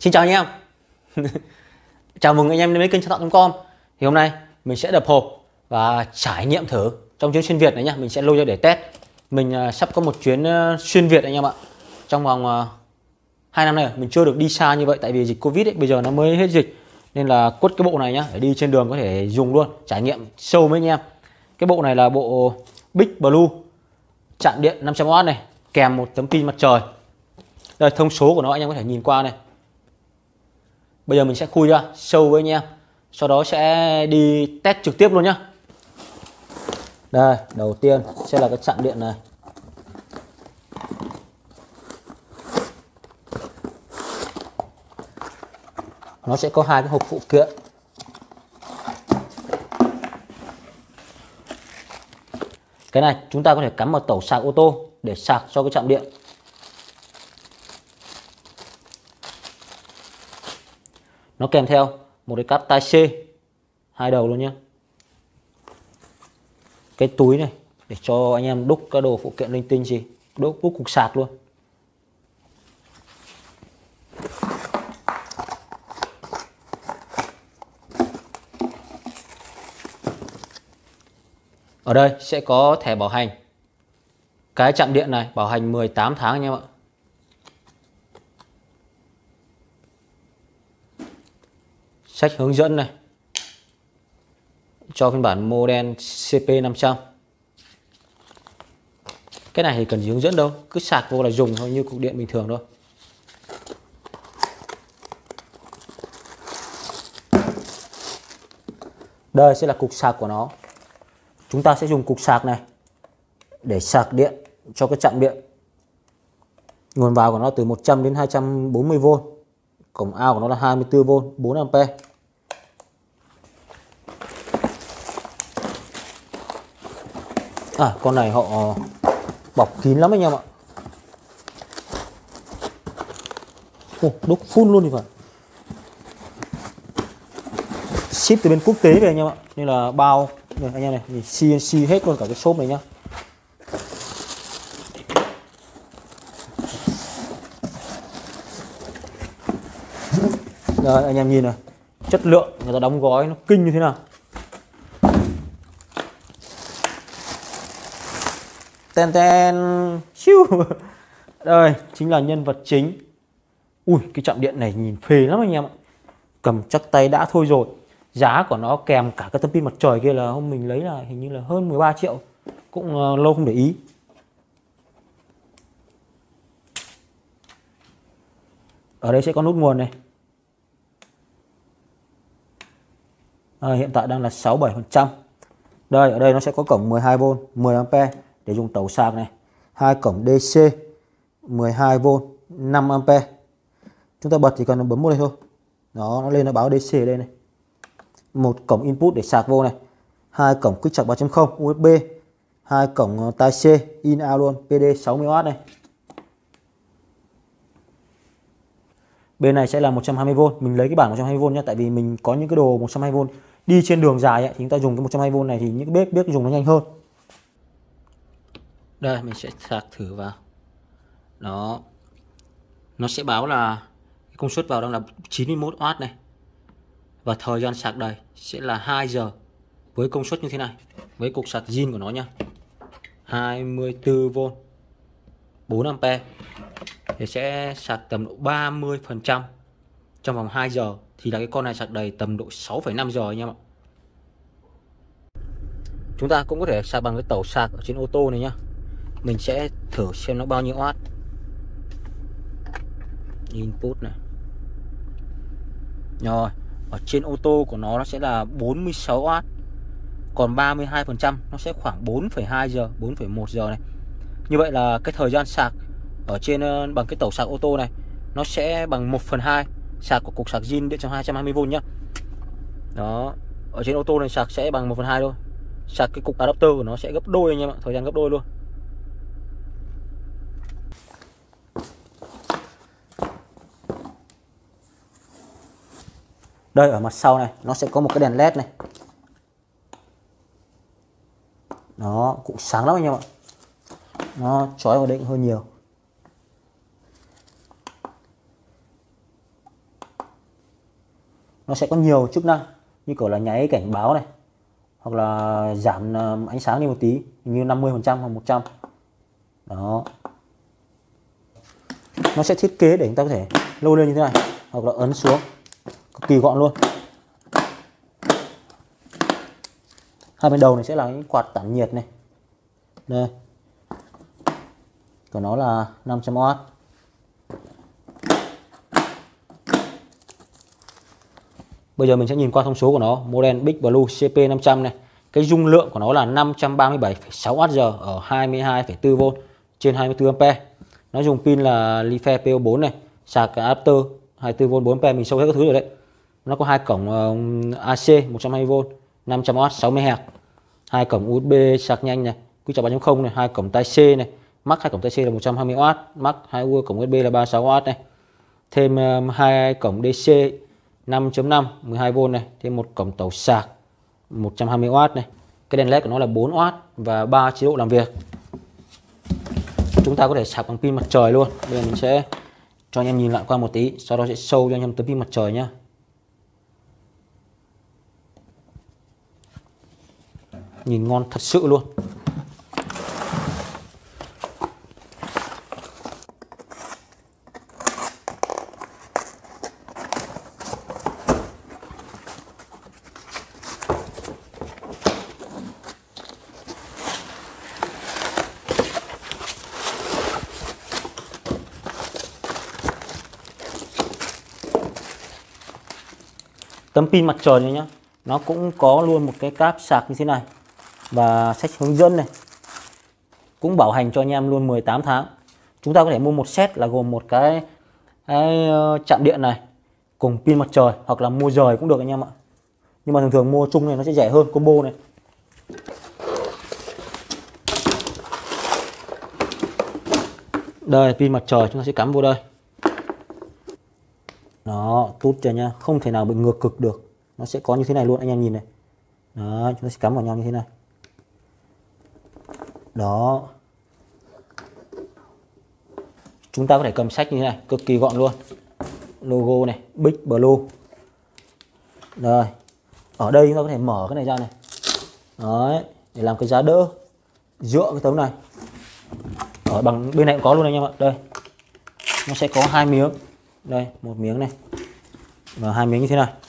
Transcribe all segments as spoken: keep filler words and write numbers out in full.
Xin chào anh em. Chào mừng anh em đến với kênh Chọn chọn chấm com. Thì hôm nay mình sẽ đập hộp và trải nghiệm thử trong chuyến xuyên Việt này nhá. Mình sẽ lôi ra để test. Mình uh, sắp có một chuyến uh, xuyên Việt anh em ạ. Trong vòng uh, hai năm nay mình chưa được đi xa như vậy, tại vì dịch Covid ấy, bây giờ nó mới hết dịch nên là quất cái bộ này nhá, để đi trên đường có thể dùng luôn, trải nghiệm sâu với anh em. Cái bộ này là bộ Big Blue chạm điện năm trăm oát này, kèm một tấm pin mặt trời. Đây, thông số của nó anh em có thể nhìn qua này. Bây giờ mình sẽ khui ra sâu với anh em, sau đó sẽ đi test trực tiếp luôn nhá. Đây, đầu tiên sẽ là cái chạm điện này. Nó sẽ có hai cái hộp phụ kiện. Cái này chúng ta có thể cắm vào tẩu sạc ô tô để sạc cho cái chạm điện. Nó kèm theo một cái cáp tai C hai đầu luôn nhé. Cái túi này để cho anh em đúc các đồ phụ kiện linh tinh gì, đúc đúc cục sạc luôn. Ở đây sẽ có thẻ bảo hành. Cái chạm điện này bảo hành mười tám tháng anh em ạ. Sách hướng dẫn này cho phiên bản model C P năm trăm. Cái này thì cần gì hướng dẫn đâu, cứ sạc vô là dùng thôi, như cục điện bình thường thôi. Đây sẽ là cục sạc của nó. Chúng ta sẽ dùng cục sạc này để sạc điện cho cái chạm điện. Nguồn vào của nó từ một trăm đến hai trăm bốn mươi vôn. Cổng out của nó là hai mươi tư vôn, bốn ampe. À, con này họ bọc kín lắm anh em ạ. Ồ, đúc full luôn thì phải. Ship từ bên quốc tế về anh em ạ, nên là bao này, anh em này, nhìn xê en xê hết luôn cả cái shop này nhá. Rồi anh em nhìn này, chất lượng người ta đóng gói nó kinh như thế nào. Ten ten chiu. Đây chính là nhân vật chính. Ui, cái chạm điện này nhìn phê lắm anh em ạ. Cầm chắc tay đã thôi rồi. Giá của nó kèm cả cái tấm pin mặt trời kia là hôm mình lấy là hình như là hơn mười ba triệu. Cũng uh, lâu không để ý. Ở đây sẽ có nút nguồn này. À, hiện tại đang là sáu mươi bảy phần trăm. Đây, ở đây nó sẽ có cổng mười hai vôn, mười ampe để dùng tẩu sạc này. Hai cổng đê xê mười hai vôn, năm ampe. Chúng ta bật chỉ cần bấm một đây thôi. Đó, nó lên nó báo đê xê ở đây này. Một cổng input để sạc vô này. Hai cổng quick charge ba chấm không u ét bê. Hai cổng tai C in out luôn, pê đê sáu mươi oát này. Bên này sẽ là một trăm hai mươi vôn. Mình lấy cái bản một trăm hai mươi vôn nhé, tại vì mình có những cái đồ một trăm hai mươi vôn đi trên đường dài ấy, thì chúng ta dùng cái một trăm hai mươi vôn này thì những cái bếp bếp dùng nó nhanh hơn. Đây, mình sẽ sạc thử vào. Đó. Nó sẽ báo là công suất vào đang là chín mươi mốt oát này. Và thời gian sạc đầy sẽ là hai giờ với công suất như thế này, với cục sạc zin của nó nha. hai mươi tư vôn, bốn ampe. Thì sẽ sạc tầm độ ba mươi phần trăm trong vòng hai giờ, thì là cái con này sạc đầy tầm độ sáu phẩy năm giờ anh em ạ. Chúng ta cũng có thể sạc bằng cái tẩu sạc ở trên ô tô này nhá. Mình sẽ thử xem nó bao nhiêu oát. Input này. Rồi, ở trên ô tô của nó nó sẽ là bốn mươi sáu oát. Còn ba mươi hai phần trăm nó sẽ khoảng bốn phẩy hai giờ, bốn phẩy một giờ này. Như vậy là cái thời gian sạc ở trên bằng cái tẩu sạc ô tô này nó sẽ bằng một phần hai sạc của cục sạc zin điện trong hai trăm hai mươi vôn nhá. Đó, ở trên ô tô này sạc sẽ bằng một phần hai thôi. Sạc cái cục adapter của nó sẽ gấp đôi anh em ạ, thời gian gấp đôi luôn. Đây, ở mặt sau này nó sẽ có một cái đèn led này. Đó, cũng sáng lắm anh em ạ. Nó chói vào đây cũng hơi nhiều. nó sẽ có nhiều chức năng như kiểu là nháy cảnh báo này, hoặc là giảm ánh sáng đi một tí, như năm mươi phần trăm hoặc một trăm. Đó. Nó sẽ thiết kế để chúng ta có thể lôi lên như thế này, hoặc là ấn xuống, cực kỳ gọn luôn. Hai bên đầu này sẽ là những quạt tản nhiệt này. Đây. Của nó là năm trăm oát. Bây giờ mình sẽ nhìn qua thông số của nó, model Big Blue C P năm trăm này. Cái dung lượng của nó là năm trăm ba mươi bảy phẩy sáu oát giờ ở hai mươi hai phẩy bốn vôn trên hai mươi tư ampe. Nó dùng pin là Life P O bốn này, sạc adapter hai mươi tư vôn bốn ampe, mình sâu hết các thứ rồi đấy. Nó có hai cổng A C một trăm hai mươi vôn, năm trăm oát, sáu mươi héc. Hai cổng u ét bê sạc nhanh này, Quick Charge ba chấm không này, hai cổng tai C này, Max hai cổng tai C là một trăm hai mươi oát, Max hai cổng u ét bê là ba mươi sáu oát này. Thêm hai cổng đê xê năm chấm năm mười hai vôn này, thêm một cổng tẩu sạc một trăm hai mươi oát này. Cái đèn led của nó là bốn oát và ba chế độ làm việc. Chúng ta có thể sạc bằng pin mặt trời luôn. Bây giờ mình sẽ cho anh em nhìn lại qua một tí, sau đó sẽ show cho anh em tấm pin mặt trời nhá. Nhìn ngon thật sự luôn. Tấm pin mặt trời này nhá, nó cũng có luôn một cái cáp sạc như thế này và sách hướng dẫn này, cũng bảo hành cho anh em luôn mười tám tháng. Chúng ta có thể mua một set là gồm một cái, cái chạm điện này cùng pin mặt trời, hoặc là mua rời cũng được anh em ạ. Nhưng mà thường thường mua chung này nó sẽ rẻ hơn, combo này. Đây, pin mặt trời chúng ta sẽ cắm vô đây. Đó, tút cho nhá, không thể nào bị ngược cực được. Nó sẽ có như thế này luôn, anh em nhìn này. Đó, chúng ta sẽ cắm vào nhau như thế này. Đó. Chúng ta có thể cầm sách như thế này, cực kỳ gọn luôn. Logo này, Big Blue. Rồi. Ở đây chúng ta có thể mở cái này ra này. Đấy, để làm cái giá đỡ dựa cái tấm này. Ở bằng bên này cũng có luôn anh em ạ. Đây. Nó sẽ có hai miếng. Đây, một miếng này. Và hai miếng như thế này.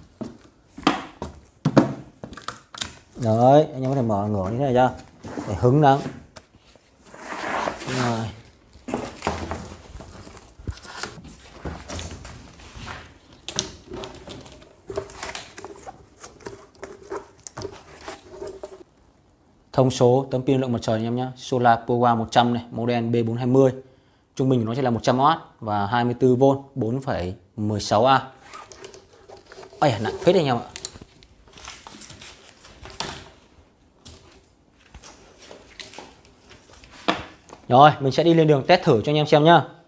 Đấy, anh em có thể mở ngửa như thế này ra để hứng nắng. Rồi. Thông số tấm pin lượng mặt trời anh em nhé. Solar Power một trăm này, model B bốn hai mươi. Trung bình của nó sẽ là một trăm oát và hai mươi tư vôn, bốn phẩy mười sáu A. Ây, nặng phết anh em ạ. Rồi, mình sẽ đi lên đường test thử cho anh em xem nhá.